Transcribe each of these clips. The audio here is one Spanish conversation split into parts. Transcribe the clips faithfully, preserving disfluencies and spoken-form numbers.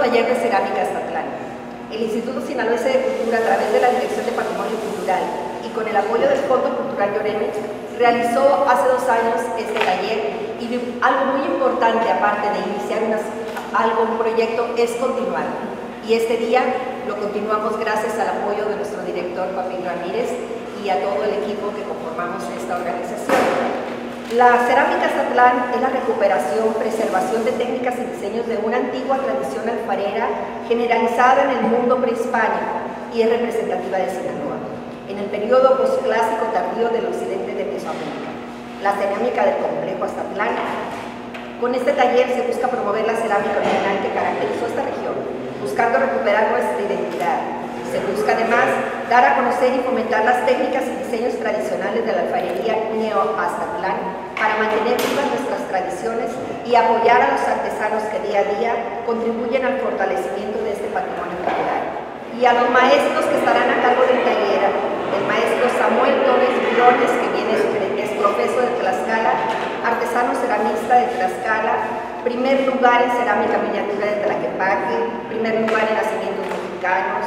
taller de cerámica Aztatlán. El Instituto Sinaloense de Cultura, a través de la Dirección de Patrimonio Cultural y con el apoyo del Fondo Cultural Llorens, realizó hace dos años este taller, y algo muy importante, aparte de iniciar unas, algo, un proyecto, es continuar. Y este día lo continuamos gracias al apoyo de nuestro director, Joaquín Ramírez, y a todo el equipo que conformamos esta organización. La cerámica Aztatlán es la recuperación, preservación de técnicas y diseños de una antigua tradición alfarera generalizada en el mundo prehispánico y es representativa de Sinaloa, en el periodo posclásico tardío del occidente de Mesoamérica. La cerámica del complejo Aztatlán. Con este taller se busca promover la cerámica original que caracterizó esta región, buscando recuperar nuestra identidad. Se busca además dar a conocer y fomentar las técnicas y diseños tradicionales de la alfarería neo-Aztatlán para mantener vivas nuestras tradiciones y apoyar a los artesanos que día a día contribuyen al fortalecimiento de este patrimonio cultural. Y a los maestros que estarán a cargo del taller, el maestro Samuel Torres Briones, que viene, es profesor de Tlaxcala, artesano ceramista de Tlaxcala, primer lugar en cerámica miniatura de Tlaquepaque, primer lugar en nacimientos mexicanos,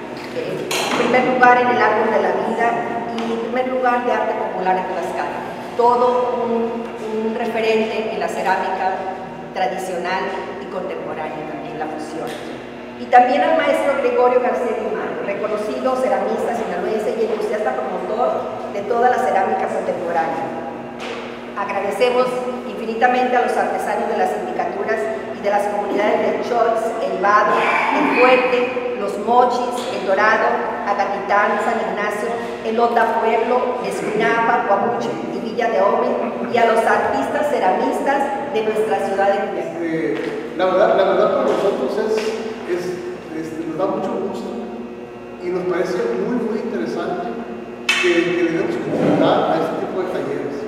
eh, primer lugar en el árbol de la vida y primer lugar de arte popular en Tlaxcala. Todo un, un referente en la cerámica tradicional y contemporánea también, la fusión. Y también al maestro Gregorio García Guimán, reconocido ceramista sinaloense y entusiasta promotor de toda la cerámica contemporánea. Agradecemos infinitamente a los artesanos de las sindicaturas y de las comunidades de Choix, El Vado, El Fuerte, Los Mochis, El Dorado, Agatitán, San Ignacio, Elota Pueblo, Escuinapa, Coahuila y Villa de Ome, y a los artistas ceramistas de nuestra ciudad de Culiacán. Eh, la, verdad, la verdad para nosotros es, es, es, nos da mucho gusto y nos parece muy, muy interesante que, que le demos continuidad a este tipo de talleres.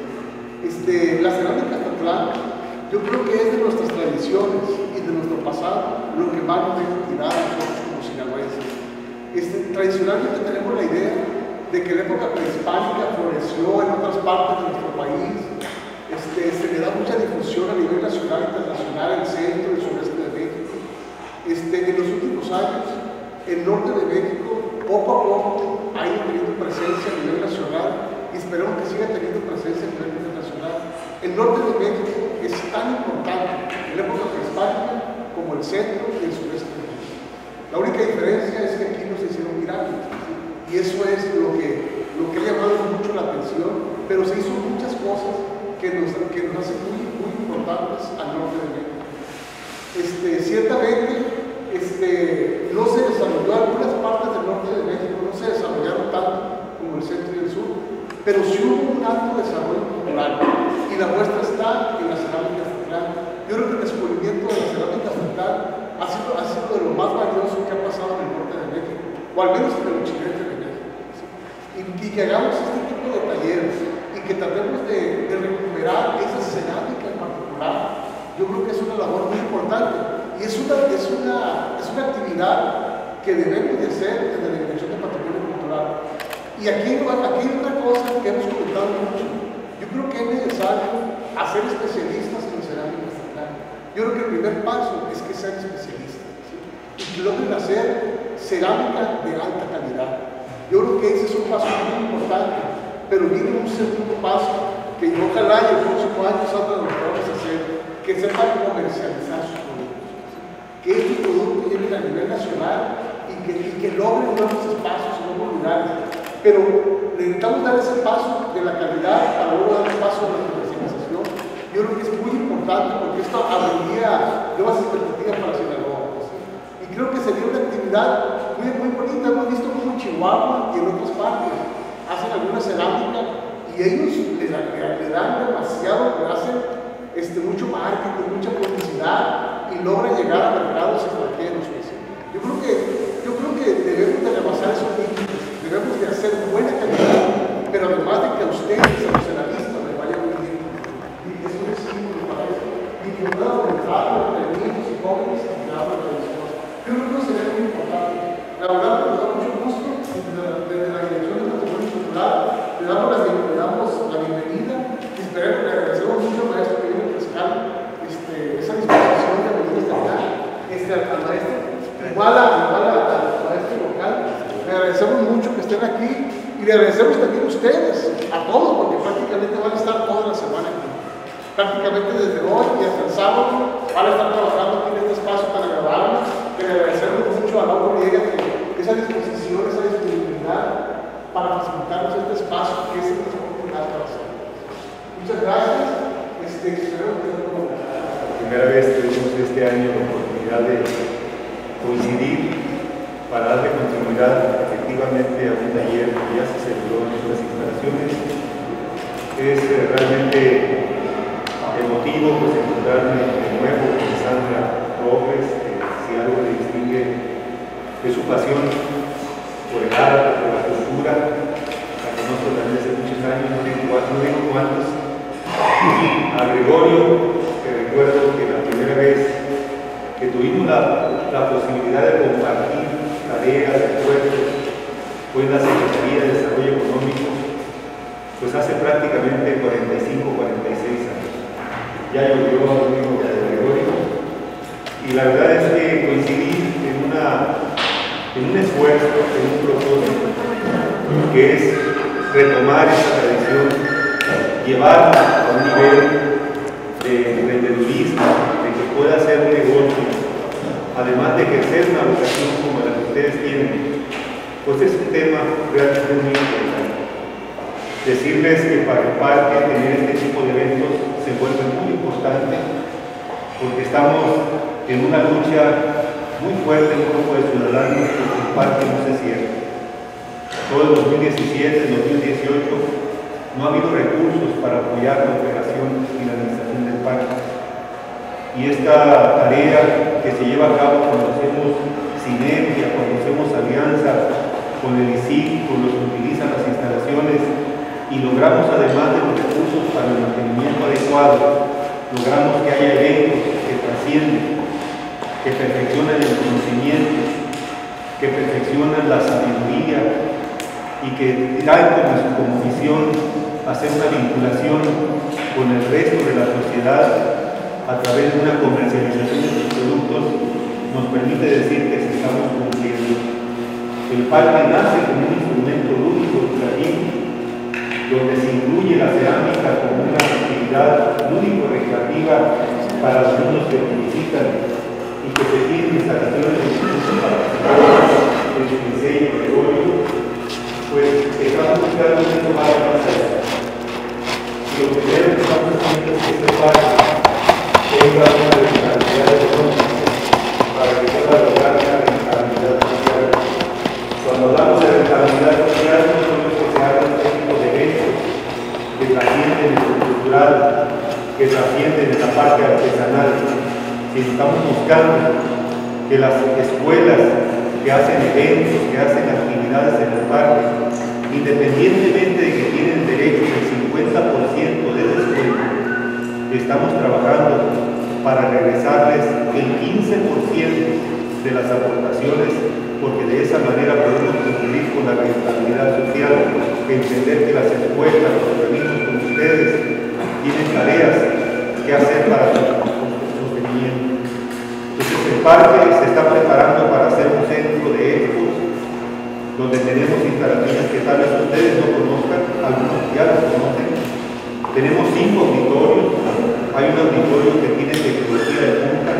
Este, la cerámica Aztatlán, yo creo que es de nuestras tradiciones y de nuestro pasado lo que más nos da identidad a nosotros como sinaloenses. Este, tradicionalmente tenemos la idea de que la época prehispánica floreció en otras partes de nuestro país. Este, se le da mucha difusión a nivel nacional e internacional en el centro y el sureste de México. Este, en los últimos años, el norte de México poco a poco ha ido teniendo presencia a nivel nacional y esperamos que siga teniendo presencia a nivel internacional. El norte de México es tan importante en la época prehispánica como el centro y el sureste de México. La única diferencia es que aquí no se hicieron pirámides, ¿sí? Y eso es lo que, lo que ha llamado mucho la atención, pero se hizo muchas cosas que nos, que nos hacen muy, muy importantes al norte de México. Este, ciertamente este, no se desarrolló, algunas partes del norte de México no se desarrollaron tanto como el centro y el sur, pero sí hubo un alto desarrollo cultural y la muestra está en la cerámica Aztatlán. Yo creo que el descubrimiento de la cerámica Aztatlán ha sido, ha sido de lo más valioso que ha pasado en el norte de México, o al menos en el occidente de México, ¿sí? y, y que hagamos este tipo de talleres y que tratemos de, de recuperar esa cerámica en particular. Yo creo que es una labor muy importante y es una, es una, es una actividad que debemos de hacer desde la Dirección de Patrimonio Cultural. Y aquí, aquí hay otra cosa que hemos comentado mucho. Yo creo que es necesario hacer especialistas en la cerámica Aztatlán. Yo creo que el primer paso es que sean especialistas, ¿sí? Y que logren hacer cerámica de alta calidad. Yo creo que ese es un paso muy importante, pero viene un segundo paso que ojalá en el próximo año nosotros lo que vamos a hacer, que sepan comercializar sus productos, ¿sí? Que estos productos lleguen a nivel nacional y que, y que logren nuevos espacios y nuevos lugares. Pero necesitamos dar ese paso de la calidad para luego dar el paso de la comercialización. Yo creo que es muy importante porque esto abriría nuevas expectativas para Sinaloa, ¿sí? Y creo que sería una actividad muy, muy bonita. Hemos visto como en Chihuahua y en otras partes hacen alguna cerámica y ellos le dan, le dan demasiado, le hacen este, mucho marketing, mucha publicidad y logran llegar a mercados extranjeros. ¿Sí? Yo creo que, yo creo que debemos de rebasar esos límites. Debemos de hacer buena calidad, pero además de que a ustedes, a los ceramistas, les vaya muy bien. Y eso es símbolo para eso. Y que pueda aumentar entre niños y jóvenes y que hablen de las cosas. Yo creo que eso sería muy importante. La verdad, nos da mucho gusto desde la, desde la Dirección de Patrimonio Cultural. Le damos la, le damos la bienvenida y esperemos que le agradecemos mucho estén aquí y le agradecemos también a ustedes, a todos, porque prácticamente van a estar toda la semana aquí. Prácticamente desde hoy y hasta el sábado van a estar trabajando aquí en este espacio para grabarnos. Que le agradecemos mucho a Laura Noriega que esa disposición, esa disponibilidad para facilitarnos este espacio que es el mejor lugar para hacerlo. Muchas gracias. Este, espero que no Primera vez tuvimos este año la oportunidad de coincidir para darle continuidad efectivamente a un taller que ya se celebró en nuestras instalaciones. Es eh, realmente emotivo pues, encontrarme de nuevo con Sandra Robles, que si algo le distingue es su pasión por el arte, por la cultura. La conozco también desde muchos años, no digo, no digo cuántos. A Gregorio, que recuerdo que la primera vez que tuvimos la, la posibilidad de compartir tareas, esfuerzos, fue en la Secretaría de Desarrollo Económico, pues hace prácticamente cuarenta y cinco, cuarenta y seis años. Ya llovió a amigo de Gregorio, y la verdad es que coincidí en, una, en un esfuerzo, en un propósito, que es retomar esa tradición, llevarla a un nivel de emprendedurismo, de que pueda ser un negocio, además de ejercer una vocación como la que ustedes tienen, pues es un tema realmente muy importante. Decirles que para el parque tener este tipo de eventos se vuelve muy importante, porque estamos en una lucha muy fuerte en un grupo de ciudadanos porque el parque no se cierra. Todo el dos mil diecisiete, dos mil dieciocho no ha habido recursos para apoyar la operación y la administración del parque. Y esta tarea que se lleva a cabo cuando hacemos sinergia, cuando hacemos alianza con el I C I, con los que utilizan las instalaciones, y logramos además de los recursos para el mantenimiento adecuado, logramos que haya eventos que trascienden, que perfeccionan el conocimiento, que perfeccionan la sabiduría y que traen como, como misión hacer una vinculación con el resto de la sociedad a través de una comercialización de sus productos, nos permite decir que se estamos cumpliendo. El parque nace como un instrumento lúdico educativo, donde se incluye la cerámica como una actividad lúdico-recreativa para los niños que lo visitan y que se tienen instalaciones de institutos para el diseño de óleo, pues estamos buscando un poco más allá. Y lo primero que estamos haciendo es que este parque tenga una rentabilidad económica para que pueda lograr una rentabilidad social. Cuando hablamos de rentabilidad social, no solo es que se hagan este tipo de eventos que trascienden en lo cultural, que trascienden en la parte artesanal, sino estamos buscando que las escuelas que hacen eventos, que hacen actividades en el parque, independientemente de que tienen derecho al cincuenta por ciento de descuento, estamos trabajando para regresarles el quince por ciento de las aportaciones, porque de esa manera podemos cumplir con la rentabilidad social, entender que las escuelas, los organismos como ustedes, tienen tareas que hacer para su sostenimiento. Entonces el parque se está preparando para ser un centro de expos, donde tenemos instalaciones que tal vez ustedes no conozcan, algunos ya las conocen. Tenemos cinco auditorios. Hay un auditorio que tiene tecnología de punta,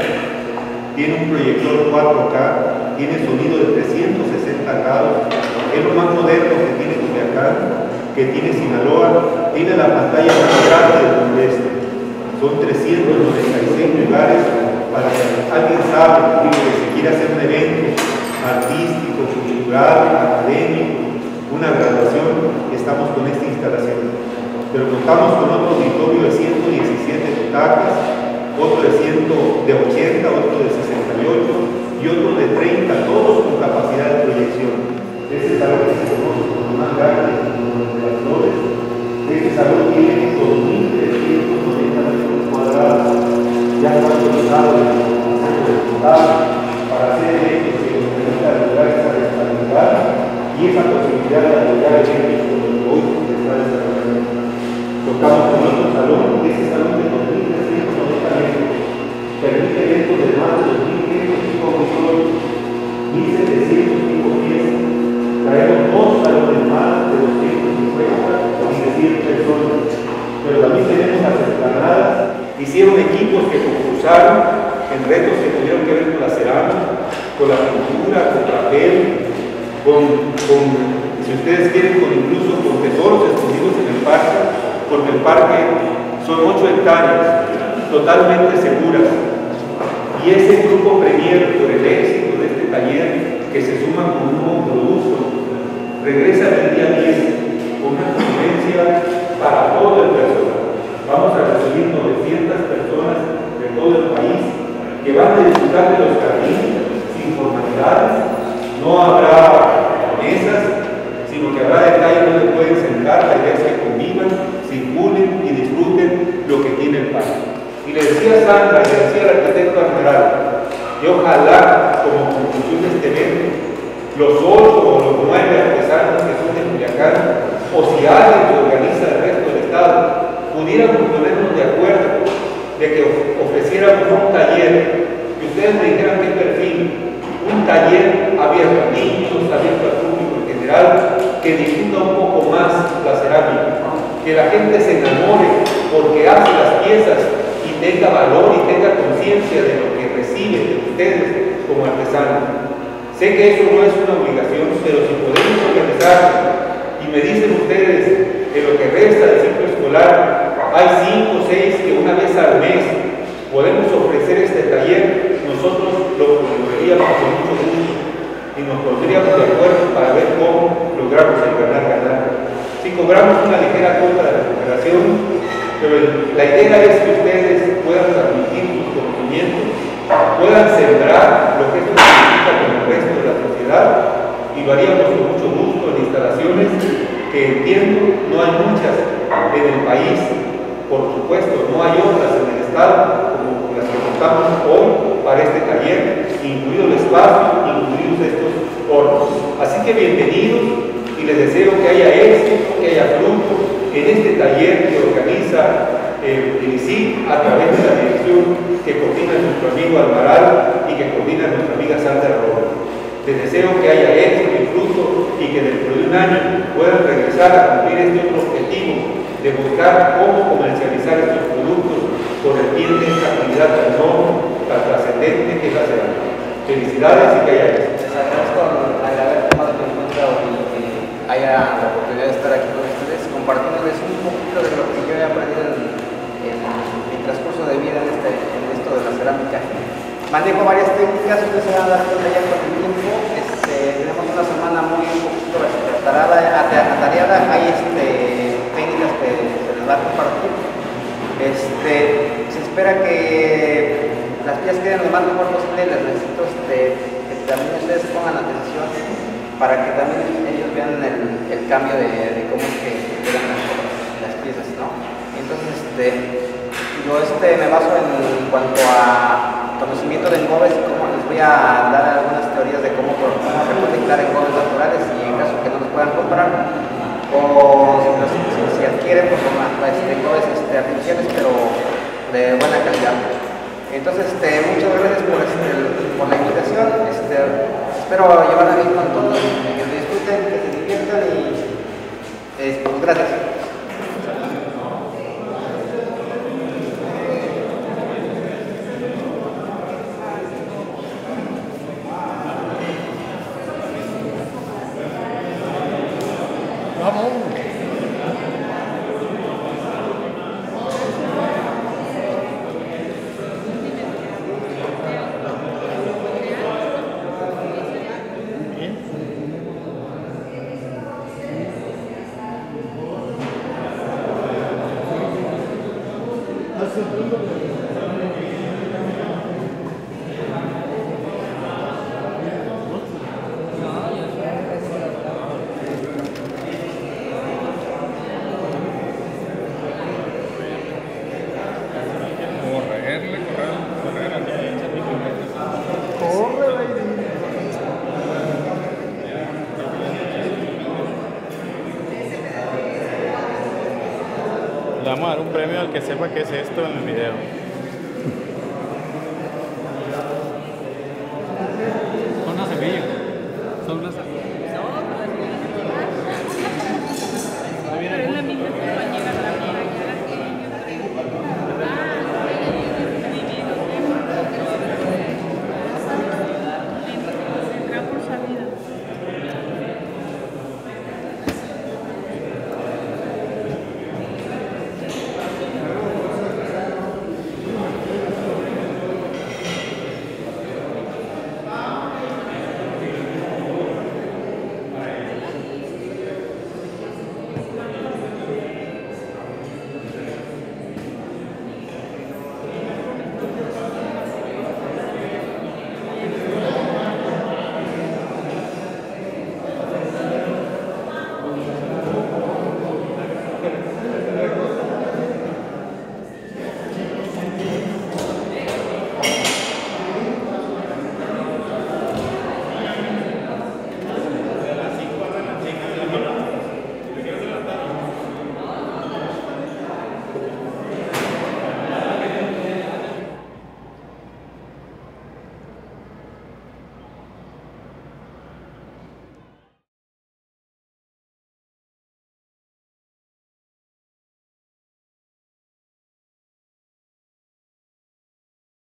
tiene un proyector cuatro K, tiene sonido de trescientos sesenta grados, es lo más moderno que tiene Culiacán, que tiene Sinaloa, tiene la pantalla más grande del nordeste. Son trescientos noventa y seis lugares para que alguien sabe que se quiere hacer un evento artístico, cultural, académico, una graduación, estamos con esta instalación. Pero contamos con otro auditorio de ciento diecisiete butacas, otro de, cien, de ochenta, otro de sesenta y ocho y otro de treinta, todos con capacidad de proyección. Este salón que se conoce como más grande de las flores. Este salón tiene dos mil trescientos noventa metros cuadrados, ya está autorizado en el Consejo de Diputados para hacer eventos que nos permitan lograr esa rentabilidad y esa posibilidad de apoyar eventos como el que hoy se está desarrollando. Tocamos con otro salón, ese salón de dos mil trescientos noventa metros permite eventos de más de dos mil quinientos tipo auditorios, mil setecientos tipo piezas. Traemos dos salones que concursaron en retos que tuvieron que ver con la cerámica, con la pintura, con papel, con, con, si ustedes quieren, con incluso con tesoros escondidos en el parque, porque el parque son ocho hectáreas totalmente seguras. Y ese grupo premier, por el éxito de este taller, que se suma con un nuevo producto, regresa el día diez con una conferencia para todo el personal. Vamos a recibir novecientas personas de todo el país que van a disfrutar de los jardines sin formalidades. No habrá mesas, sino que habrá detalles donde pueden sentar. La idea es que convivan, circulen y disfruten lo que tiene el parque. Y le decía Sandra, le decía el arquitecto Armeral, y ojalá, como conclusión de este evento, los ocho o los nueve artesanos que son de Culiacán, o si alguien que organiza el resto del Estado, pudiéramos ponernos de acuerdo de que ofreciéramos un taller, que ustedes me dijeran qué perfil, un taller abierto a niños, abierto al público en general, que difunda un poco más la cerámica, que la gente se enamore porque hace las piezas y tenga valor y tenga conciencia de lo que recibe de ustedes como artesanos. Sé que eso no es una obligación, pero si podemos organizar, y me dicen ustedes que lo que resta del ciclo escolar, hay cinco o seis que una vez al mes podemos ofrecer este taller, nosotros lo promoveríamos con mucho gusto y nos pondríamos de acuerdo para ver cómo logramos el ganar-ganar. Si cobramos una ligera cuota de recuperación, pero la idea es que ustedes puedan transmitir sus conocimientos, puedan sembrar lo que esto significa con el resto de la sociedad, y lo haríamos con mucho gusto en instalaciones que entiendo no hay muchas en el país, por supuesto, no hay otras en el estado como las que contamos hoy para este taller, incluido el espacio, incluidos estos hornos. Así que bienvenidos y les deseo que haya éxito, que haya fruto en este taller que organiza eh, el I C I a través de la dirección que coordina nuestro amigo Alvaral y que coordina nuestra amiga Sandra Robles. Les deseo que haya éxito y fruto y que dentro de un año puedan regresar a cumplir este otro objetivo de buscar cómo comercializar estos productos por el bien de esta actividad tan enorme, tan trascendente que es la cerámica. Felicidades y que haya éxito. Les agradezco al haber tomado en cuenta y que haya la oportunidad de estar aquí con ustedes, compartiéndoles un poquito de lo que yo he aprendido en, en mi transcurso de vida en, este, en esto de la cerámica. Manejo varias técnicas, ustedes se van a dar cuenta ya con el tiempo. Este, tenemos una semana muy un poquito atareada, hay este, técnicas que se les va a compartir. Este, se espera que las piezas queden lo más mejor posible. Les necesito este, que también ustedes pongan atención para que también ellos vean el, el cambio de, de cómo es que quedan las, las piezas, ¿no? Entonces, este, yo este, me baso en, en cuanto a conocimiento de engobes y cómo les voy a dar algunas teorías de cómo, cómo recolectar engobes naturales y en caso que no los puedan comprar o si, los, si, si adquieren pues, este, engobes este, artificiales pero de buena calidad. Entonces, este, muchas gracias por, este, por la invitación. Este, espero llevarla bien con todos, que lo disfruten, que se diviertan y eh, pues, gracias. Le vamos a dar un premio al que sepa qué es esto en el video.